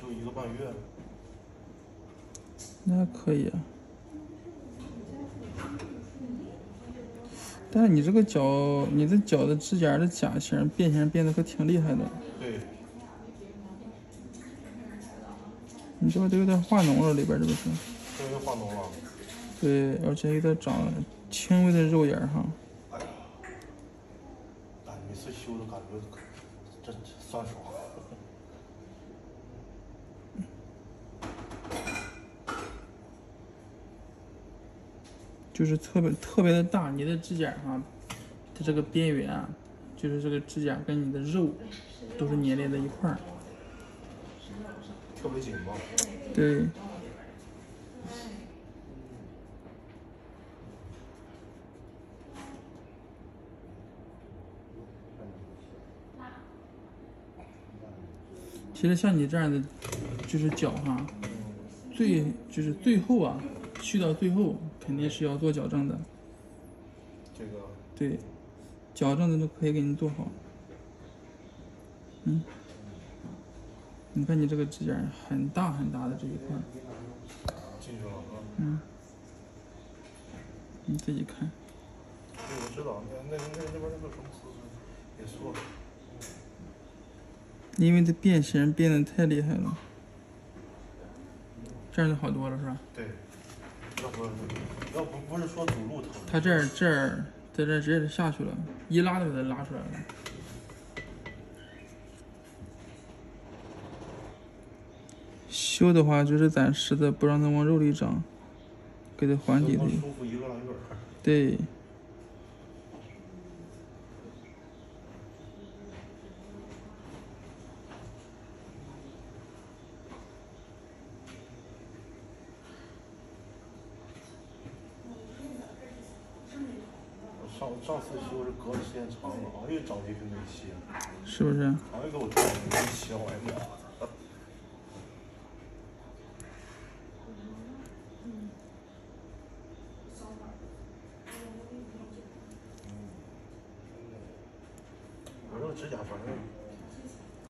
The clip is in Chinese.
修1个半月。 那可以啊。但是你这个脚，你的脚的指甲的甲型变形变得可挺厉害的。 对。 你这个都有点化脓了，里边这不是？ 这个化脓了。 对，而且有点长轻微的肉眼哈。 哎呀，每次修的感觉这酸爽。 就是特别的大，你的指甲哈，它这个边缘啊，就是这个指甲跟你的肉都是粘连在一块儿， 特别紧吗？ 对。其实像你这样的，就是脚哈，就是最后啊，去到最后肯定是要做矫正的。 这个。 对，矫正的都可以给你做好。你看你这个指甲很大很大的这一块。 进去了啊。 你自己看。 对，我知道，那边那个什么也错了。 因为它变形变得太厉害了，这样就好多了是吧？ 对，要不是说走路疼， 它这儿在这直接就下去了，一拉就给它拉出来了。修的话就是暂时的，不让它往肉里长，给它缓解的。 舒服1个来月。 对。 上次修是隔的时间长了，哎呀，长一根没歇， 是不是？ 哎，给我长一根没歇，我的妈！